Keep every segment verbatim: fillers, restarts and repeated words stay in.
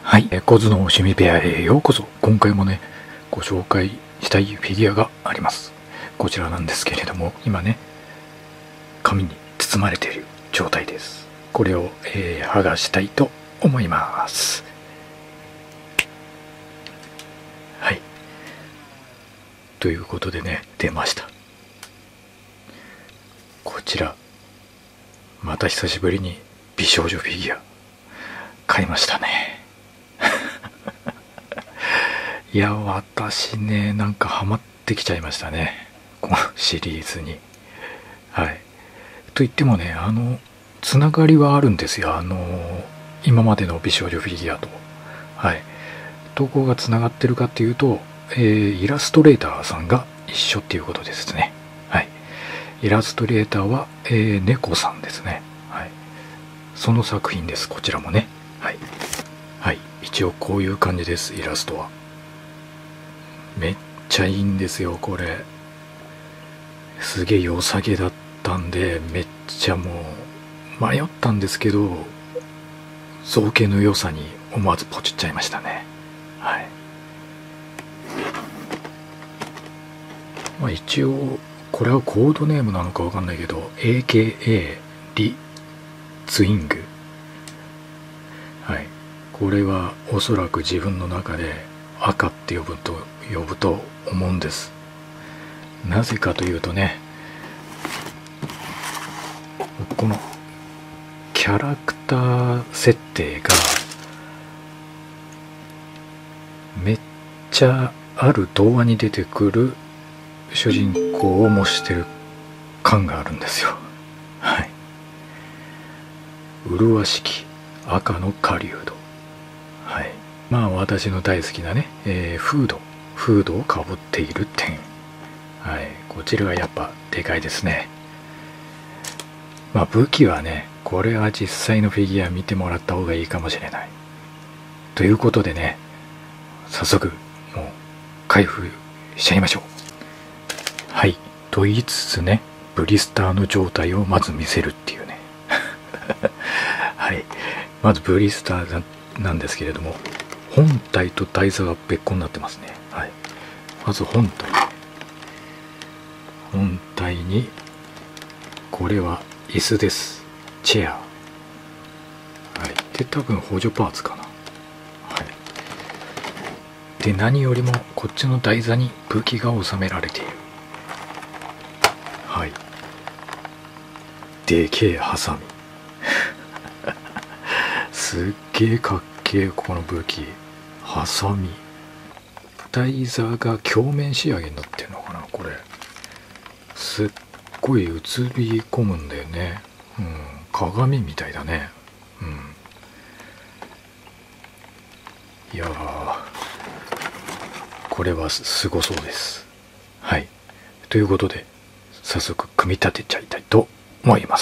はい、コズの趣味部屋へようこそ。今回もね、ご紹介したいフィギュアがあります。こちらなんですけれども、今ね、紙に包まれている状態です。これを、えー、剥がしたいと思います。はい。ということでね、出ました。こちら、また久しぶりに美少女フィギュア買いましたね。いや、私ね、なんかハマってきちゃいましたね、このシリーズに。はい。といってもね、あのつながりはあるんですよ。あの今までの美少女フィギュアと。はい。どこがつながってるかっていうと、えー、イラストレーターさんが一緒っていうことですね。はい。イラストレーターは、えー、猫さんですね。はい。その作品です。こちらもね。はい。はい。一応こういう感じです。イラストは。めっちゃいいんですよ、これ。すげえ良さげだったんで、めっちゃもう迷ったんですけど、造形の良さに思わずポチっちゃいましたね。はい。まあ一応これはコードネームなのかわかんないけど エーケーエー リツイング。はい。これはおそらく自分の中で赤って呼ぶと呼ぶと思うんです。なぜかというとね、このキャラクター設定がめっちゃある童話に出てくる主人公を模してる感があるんですよ。はい。麗しき赤の狩人。はい。まあ私の大好きなね、えー、フードフードをかぶっている点。はい。こちらはやっぱでかいですね。まあ武器はね、これは実際のフィギュア見てもらった方がいいかもしれない。ということでね、早速もう開封しちゃいましょう。はい。と言いつつね、ブリスターの状態をまず見せるっていうね。はい。まずブリスターなんですけれども、本体と台座が別個になってますね。はい。まず本体。本体に、これは椅子です。チェア。はい。で、多分補助パーツかな。はい。で、何よりもこっちの台座に武器が収められている。はい。でけえハサミ。すっげえかっけえ、この武器。ハサミ。台座が鏡面仕上げになってるのかな、これ。すっごい映り込むんだよね。うん。鏡みたいだね。うん。いやー、これはすごそうです。はい。ということで、早速組み立てちゃいたいと思います。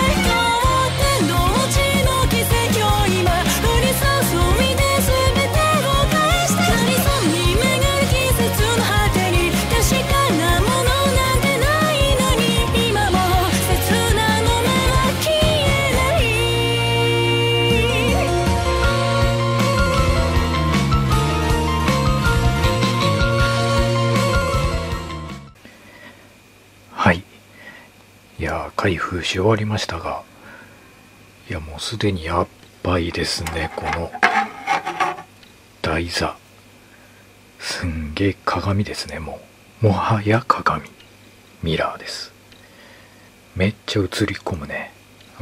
はい。いやー、開封し終わりましたが、いやもうすでにやっばいですね、この台座。すんげえ鏡ですね。もうもはや鏡、ミラーです。めっちゃ映り込むね。うん。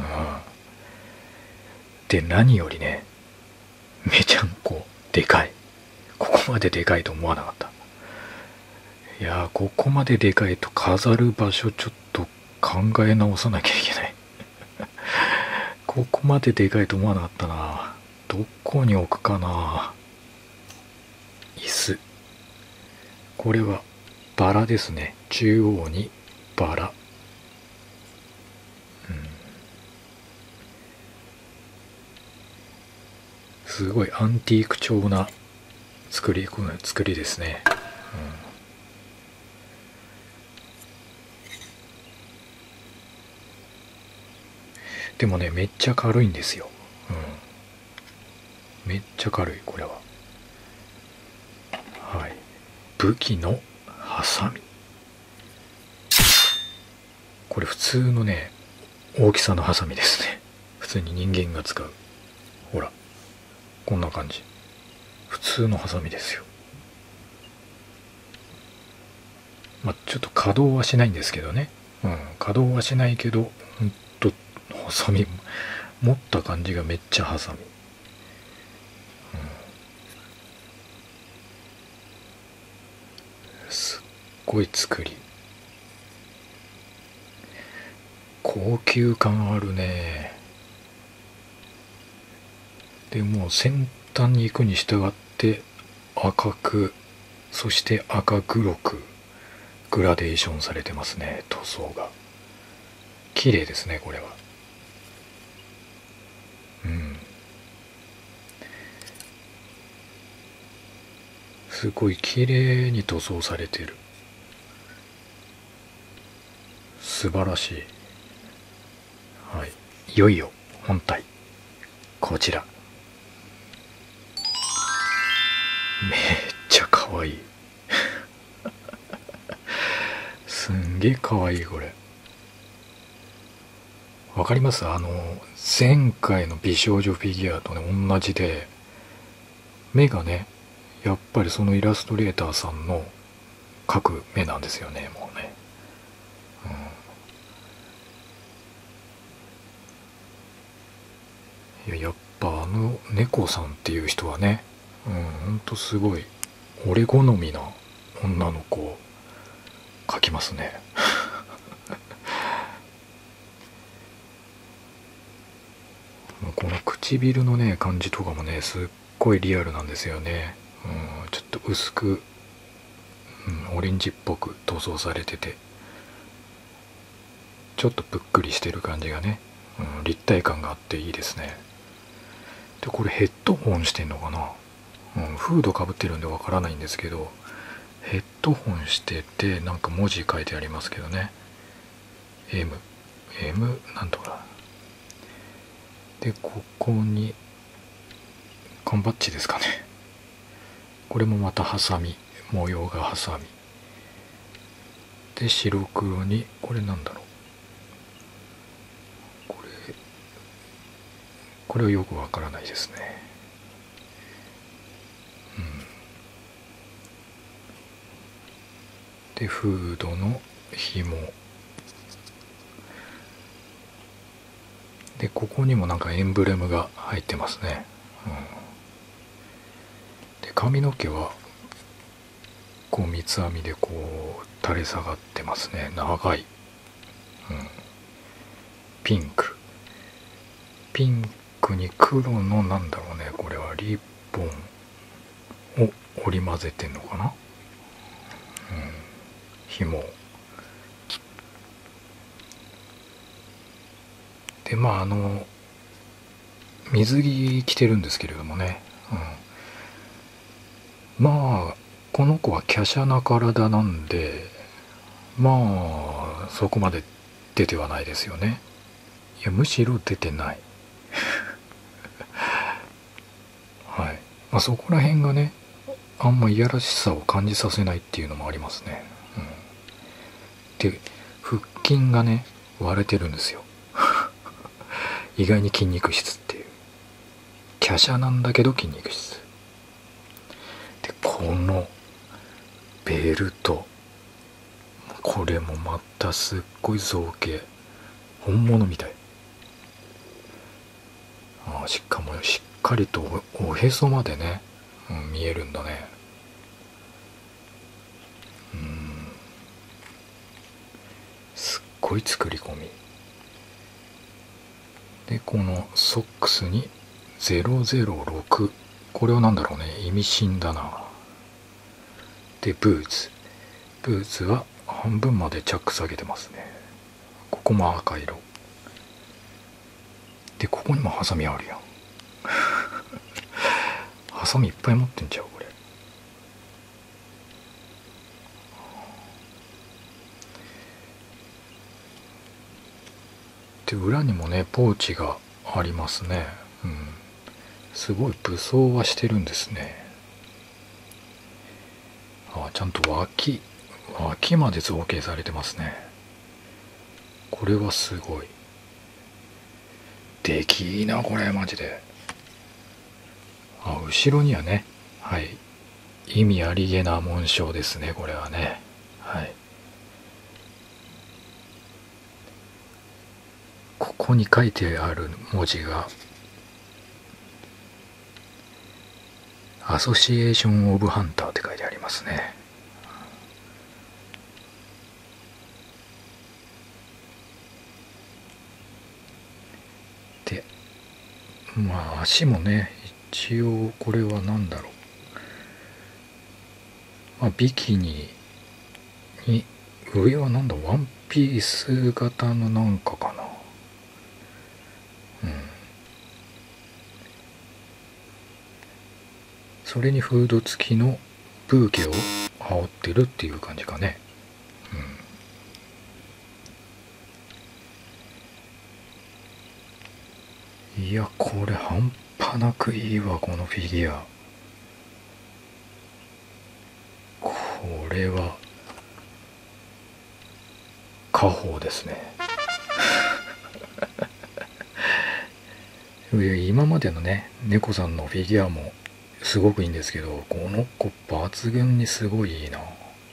で、何よりね、めちゃんこでかい。ここまででかいと思わなかった。いやー、ここまででかいと飾る場所ちょっと考え直さなきゃいけない。ここまででかいと思わなかったな。どこに置くかな。椅子。これはバラですね。中央にバラ。うん。すごいアンティーク調な作り、作りですね。うん。でもね、めっちゃ軽いんですよ。 めっちゃ軽いこれは。はい。武器のハサミ。これ普通のね大きさのハサミですね。普通に人間が使う。ほらこんな感じ。普通のハサミですよ。まあちょっと稼働はしないんですけどね。うん、稼働はしないけど、ほんとハサミ持った感じがめっちゃハサミ。うん、すっごい作り。高級感あるね。でもう先端に行くに従って赤く、そして赤黒くグラデーションされてますね。塗装が綺麗ですねこれは。うん、すごい綺麗に塗装されてる。素晴らしい。はい、いよいよ本体こちら。めっちゃ可愛いすんげえ可愛いこれ。わかります？あの前回の美少女フィギュアとね同じで、目がねやっぱりそのイラストレーターさんの描く目なんですよね。もうね、うん、いややっぱあの猫さんっていう人はね、うん、ほんとすごい俺好みな女の子を描きますねこの唇のね感じとかもねすっごいリアルなんですよね。うん、ちょっと薄く、うん、オレンジっぽく塗装されてて、ちょっとぷっくりしてる感じがね、うん、立体感があっていいですね。でこれヘッドホンしてんのかな、うん、フードかぶってるんでわからないんですけど、ヘッドホンしててなんか文字書いてありますけどね。 M M なんとかで、ここに缶バッジですかね。これもまたハサミ、模様がハサミで、白黒にこれなんだろう、これこれはよくわからないですね。うん、でフードの紐で、ここにもなんかエンブレムが入ってますね。うん、で髪の毛はこう三つ編みでこう垂れ下がってますね。長い、うん、ピンクピンクに黒のなんだろうね、これはリッボンを織り交ぜてんのかな、うん、紐で、まああの水着着てるんですけれどもね、うん、まあこの子は華奢な体なんで、まあそこまで出てはないですよね。いやむしろ出てないはい、まあ、そこら辺がねあんまいやらしさを感じさせないっていうのもありますね。うん、で腹筋がね割れてるんですよ意外に筋肉質っていう。華奢なんだけど筋肉質で、このベルト、これもまたすっごい造形、本物みたい。ああ、しかもしっかりと お, おへそまでね、うん、見えるんだね。うん、すっごい作り込みで、このソックスにゼロゼロろく、これは何だろうね、意味深だな。でブーツブーツは半分までチャック下げてますね。ここも赤色で、ここにもハサミあるやんハサミいっぱい持ってんちゃうこれ。で裏にもねポーチがありますね。うん、 すごい武装はしてるんですね。あ、ちゃんと脇脇まで造形されてますね。これはすごい。できいいなこれマジで。あ、後ろにはね、はい、意味ありげな紋章ですね、これはね。はい、ここに書いてある文字がアソシエーション・オブ・ハンターって書いてありますね。で、まあ足もね、一応これは何だろう、まあ、ビキニに上はなんだ、ワンピース型のなんかかな。うん、それにフード付きのブーケを羽織ってるっていう感じかね。うん、いやこれ半端なくいいわ、このフィギュア。これは家宝ですね。今までのね猫さんのフィギュアもすごくいいんですけど、この子抜群にすごいいいな。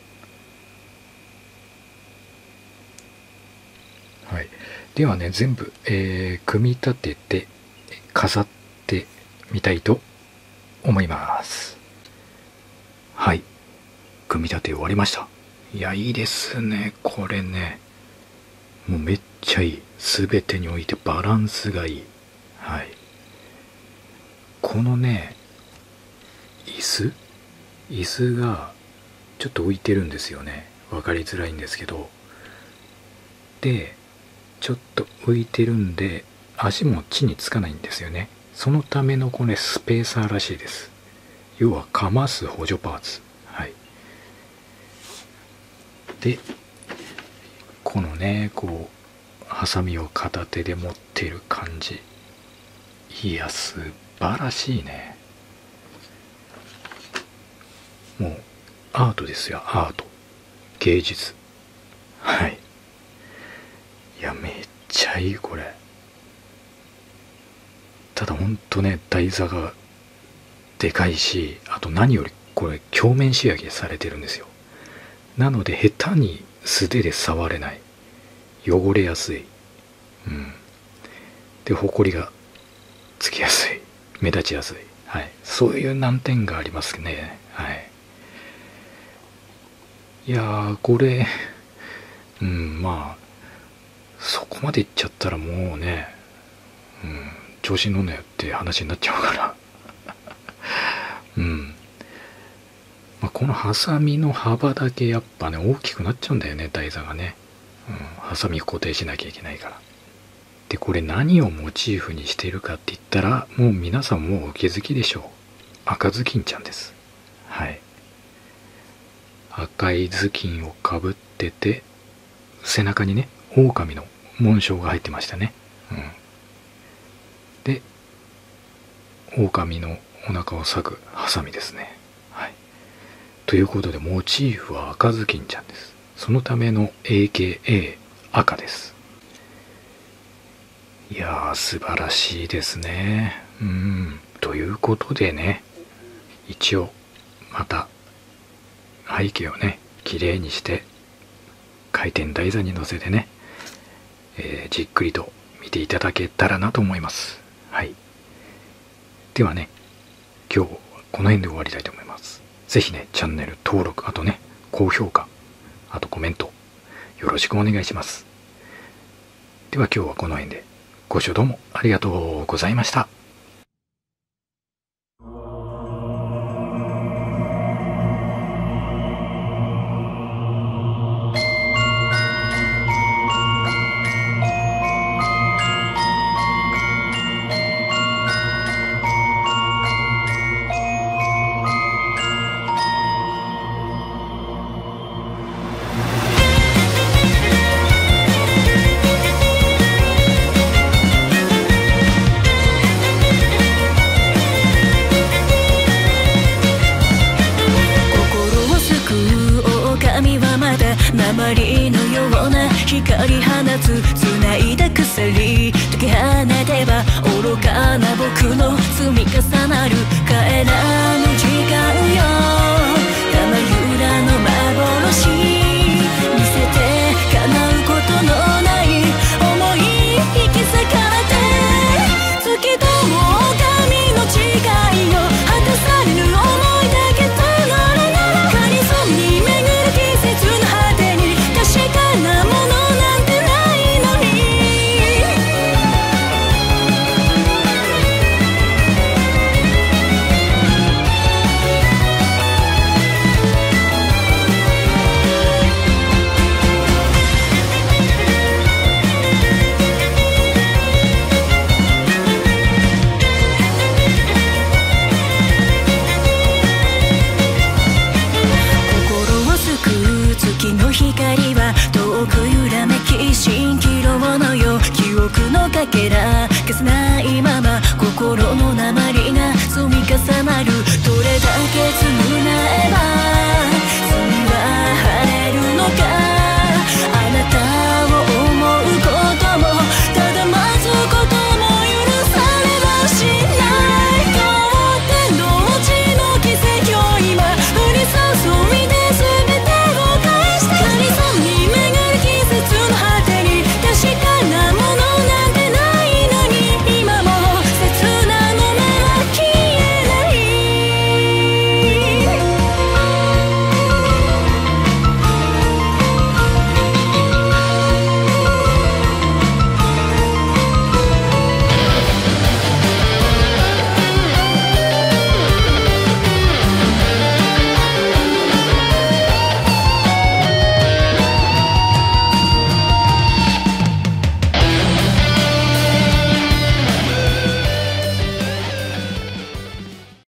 はい、ではね全部、えー、組み立てて飾ってみたいと思います。はい、組み立て終わりました。いやいいですねこれね。もうめっちゃいい。全てにおいてバランスがいい。はい、このね椅子椅子がちょっと浮いてるんですよね。分かりづらいんですけど、でちょっと浮いてるんで足も地につかないんですよね。そのためのこれスペーサーらしいです。要はかます補助パーツ。はい、でこのねこうハサミを片手で持ってる感じ、いや素晴らしいね。もうアートですよ、アート、芸術。はい、いやめっちゃいいこれ。ただほんとね台座がでかいし、あと何よりこれ鏡面仕上げされてるんですよ。なので下手に素手で触れない、汚れやすい、うん、でほこりがつきやすい、目立ちやすい、はい、そういう難点がありますね。はい、いやーこれうんまあそこまでいっちゃったらもうね、うん、調子に乗んなよって話になっちゃうからうんまあ、このハサミの幅だけやっぱね大きくなっちゃうんだよね台座がね、うん、ハサミ固定しなきゃいけないから。でこれ何をモチーフにしているかって言ったら、もう皆さんもうお気づきでしょう。赤ずきんちゃんです。はい、赤い頭巾をかぶってて背中にね狼の紋章が入ってましたね、うん、で狼のお腹を裂くハサミですね。はい、ということでモチーフは赤ずきんちゃんです。そのための エーケーエー 赤です。いやー素晴らしいですね。うんということでね、一応また背景をね綺麗にして回転台座に乗せてね、えー、じっくりと見ていただけたらなと思います。はい、ではね今日はこの辺で終わりたいと思います。ぜひねチャンネル登録、あとね高評価、あとコメントよろしくお願いします。では今日はこの辺で。ご視聴どうもありがとうございました。 つ繋いだ鎖解き放てば愚かな僕の積み重なる帰らぬ時間よ玉ゆらの幻見せて叶うことのない想い引き裂かれて月とも神の誓いを果たされる想いだけたならならかりそうに巡る季節の果てに確かなものなんてないのに月の光は遠く揺らめき蜃気楼のよう記憶のかけら消せないまま心の鉛が積み重なるどれだけ償えば